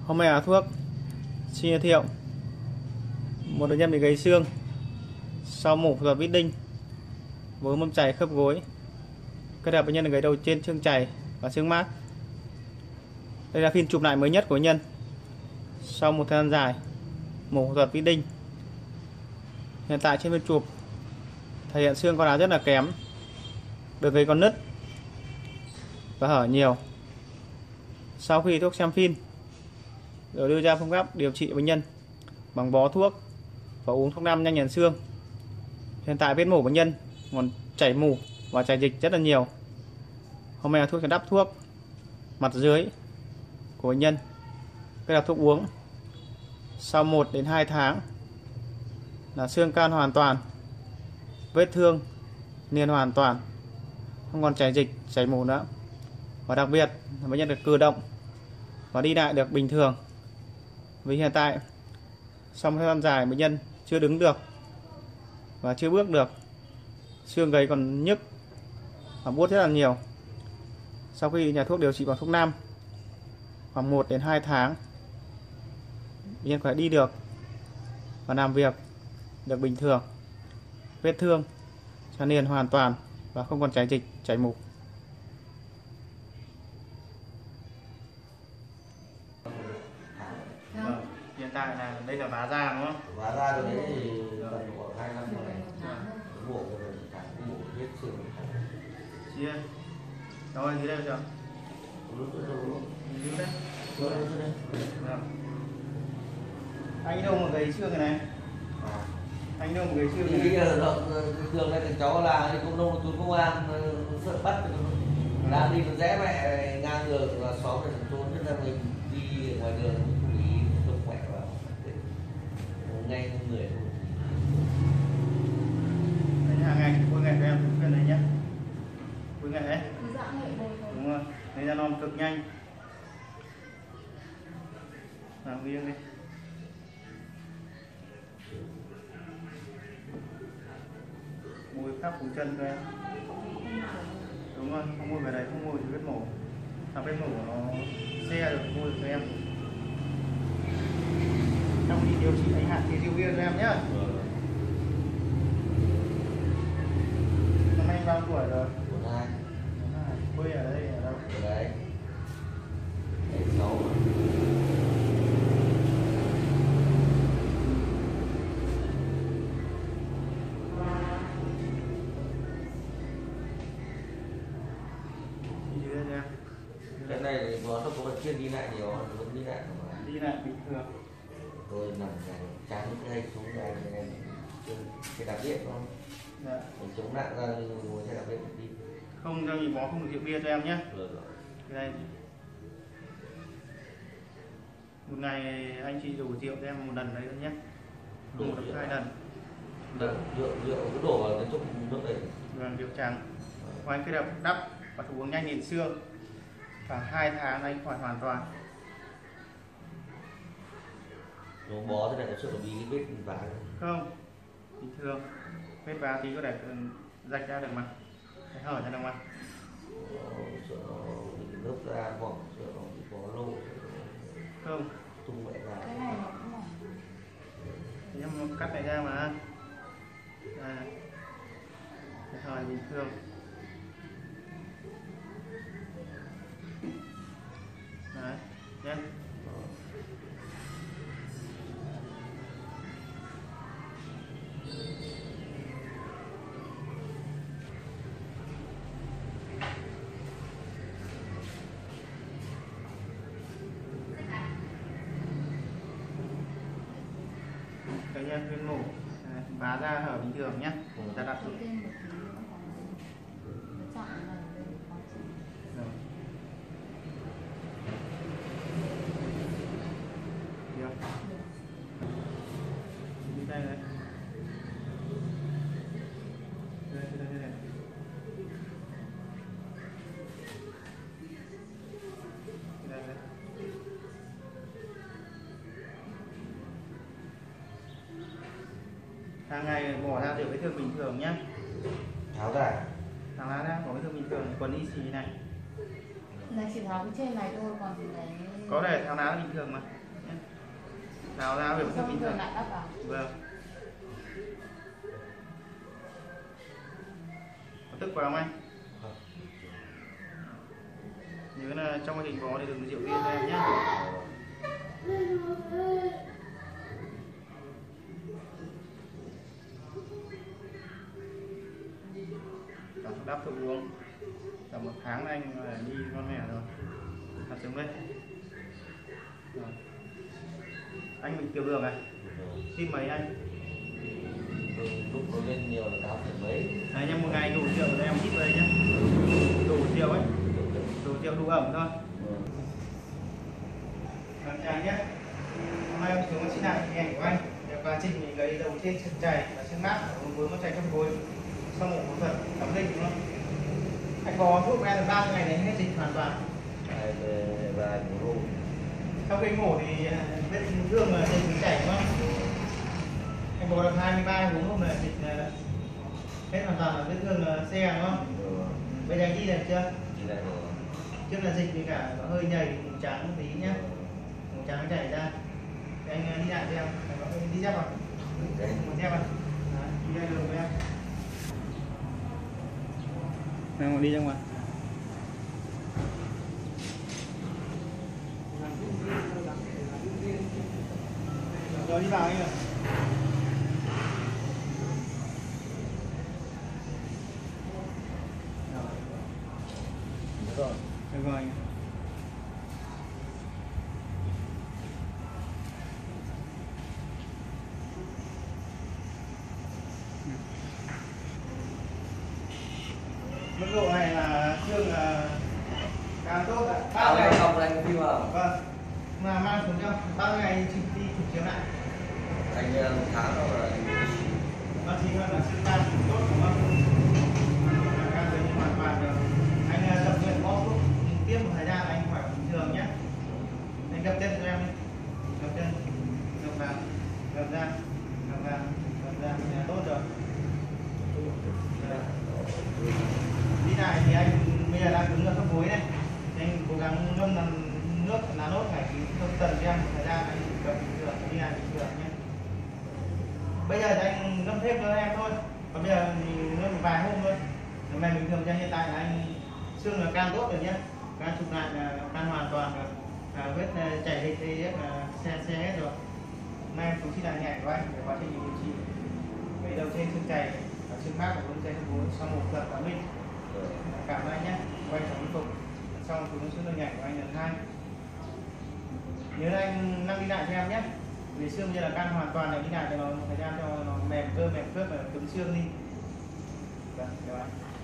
Hôm nay là thuốc xin giới thiệu một bệnh nhân bị gãy xương sau mổ phẫu thuật vít đinh với mâm chảy khớp gối. Kết hợp bệnh nhân gãy đầu trên xương chảy và xương mát. Đây là phim chụp lại mới nhất của bệnh nhân sau một thời gian dài mổ phẫu thuật vít đinh. Hiện tại trên phim chụp thể hiện xương con áo rất là kém, đợt vế còn nứt và hở nhiều. Sau khi thuốc xem phim rồi đưa ra phương pháp điều trị bệnh nhân bằng bó thuốc và uống thuốc nam nhanh nhẹn xương. Hiện tại vết mổ bệnh nhân còn chảy mủ và chảy dịch rất là nhiều. Hôm nay là thuốc sẽ đắp thuốc mặt dưới của bệnh nhân, kết hợp thuốc uống. Sau 1 đến 2 tháng là xương can hoàn toàn, vết thương liền hoàn toàn, không còn chảy dịch, chảy mủ nữa. Và đặc biệt là bệnh nhân được cử động và đi lại được bình thường. Vì hiện tại sau một thời gian dài bệnh nhân chưa đứng được và chưa bước được, xương gầy còn nhức và buốt rất là nhiều. Sau khi nhà thuốc điều trị bằng thuốc nam khoảng 1 đến 2 tháng, bệnh nhân có thể đi được và làm việc được bình thường, vết thương sẽ liền hoàn toàn và không còn chảy dịch, chảy mủ. Hiện tại là đây là vá da đúng không? Vá da rồi đấy thì tầm khoảng 2 năm rồi. Mổ rồi cả mổ hết xương. Chia. Rồi dưới đây chưa? Dưới đây. Anh đâu mà gãy xương này? Anh đâu mà gãy xương này? Thì thường này thằng cháu là đi công nông xuống công an sợ bắt đang đi rẽ mẹ ngang đường là xóm này trốn, nên là mình đi ngoài đường không ý không khỏe vào ngay người luôn. Đấy, hàng ngày cuối ngày cho em khuyên này nhé. Cuối ngày đấy. Đúng rồi. Lấy ra non cực nhanh. Làm riêng đi. Mùi khắp vùng chân cho em. Đúng rồi, không mùi về đây, không mùi thì vết mổ. Hoặc vết mổ nó xe được mùi cho em. Trong đi điều trị anh hạn thì rượu bia cho em nhé. Năm nay bao tuổi rồi? 42. Quê ở đây ở đâu? Ở đấy. Đấy 6. Cái này thì nó không có vật chuyên đi lại nhiều, vẫn đi lại mà. Đi lại bình thường. Tôi nằm này chán cái xuống này cái đặc biệt không? Dạ. Mình chống nạn ra ngồi xe đặc biệt đi. Không cho gì bó, không được rượu bia cho em nhé. Rồi. Cái này một ngày anh chị đủ rượu cho em một lần đấy thôi nhé. Không một được 2 lần. Rượu cứ đổ vào cái chút nước đấy. Vâng, rượu trắng. Và anh kết hợp đắp và thuốc uống nhanh nhịn xương. Khoảng 2 tháng anh khỏi hoàn toàn. Nó bó thế này có sợ bị cái vết vá không? Bình thường. Vết vá tí có thể rạch ra được mà. Cái hở ra được mà. Sợ nó bị lớp ra hoặc sợ nó bị có lỗ. Không. Tung mẹ ra. Cái này nó cũng là Thì em cắt này ra mà. Đây. Cái hở bình thường. Đấy, nhé. Cái viên mổ vá ra hở bình thường nhé. Ta đặt thêm một tí nữa nó chọn lần đây khó chịu. rồi. Được. Đi tay đấy. Đây. Đây. Hàng ngày bỏ ra tiểu vết thương bình thường nhé. Tháo ra. Tháo ra bỏ vết thương bình thường, quần y xì này. Là chỉ tháo cái trên này thôi, còn cái có thể tháo ná bình thường mà. tháo ra biểu thức Xong bình rồi thường. lại đắp vào. Vâng. Có tức vào không anh? Nhớ là trong quá trình bó thì đừng rượu bia cho em nhé. Cảm đắp thuốc uống. Tầm 1 tháng anh đi con mẹ rồi. Đặt xuống đây. Rồi. Anh bị tiểu đường à? Tim mấy anh? Lúc nó lên nhiều là 8 mấy. Đấy, nhưng một ngày đủ rượu rồi em hít vào đây nhé. Đủ rượu ấy. Đủ rượu đủ ẩm thôi. Cảm chào nhé. Hôm nay em xuống xin lại hình ảnh của anh. Quá trình mình gầy đầu trên chân chày và chân mát với một chày trong gối. Sau một phẫu thuật thẩm định đúng không? Anh có thuốc của em được 30 ngày để hết dịch hoàn toàn. Và ngủ. Sau khi ngủ thì vết thương là dịch chảy đúng không? Anh bò được 23 uống hôm là dịch hết hoàn toàn là vết thương là xe đúng không? Bây giờ anh đi được chưa? Trước là dịch thì cả có hơi nhầy màu trắng một tí nhá, màu trắng chảy ra. Thì anh đi lại cho em, đi dép vào, một dép vào, đi ra đường với em. Nào đi ra ngoài. Rồi đi vào anh ơi. Được rồi. Mức độ này là xương là càng tốt ạ. Bao ngày không anh phim à? Vâng. Mà mang xuống cho bao ngày đi chụp chiếu lại. Anh 1 tháng rồi là Nó chỉ hơn là xương tan tốt đúng không? Càng gần như hoàn toàn được. Anh tập luyện bó thuốc tiếp một thời gian anh khỏe bình thường nhé. Anh gập chân cho em đi. Gập chân, gập vào, gập ra, gập vào, gập ra là tốt rồi. Đi lại thì anh bây giờ đang đứng ở khớp gối này. Anh cố gắng ngâm làm nước là nốt ngày không cần cho em một thời gian anh gập bình thường, đi lại bình thường nhé. Bây giờ thì anh ngâm thêm cho em thôi. Còn bây giờ thì ngâm một vài hôm thôi. Ngày bình thường cho hiện tại là anh xương là can tốt rồi nhé. Can chụp lại là can hoàn toàn rồi. Vết chảy dịch thì là xe hết rồi. Hôm nay em chú xin lại nhẹ của anh để quá trình điều trị. Gãy đầu trên xương chày và xương mát của chân chân gối sau một lần của mình. Cảm ơn anh nhé. Quay trở liên tục. Xong chúng xuống hình ảnh của anh lần 2. Nhớ anh năng đi lại cho em nhé. Vì xương như là can hoàn toàn để đi lại cho nó thời gian cho nó mềm cơ mềm khớp và cứng xương đi. Vâng, chào anh.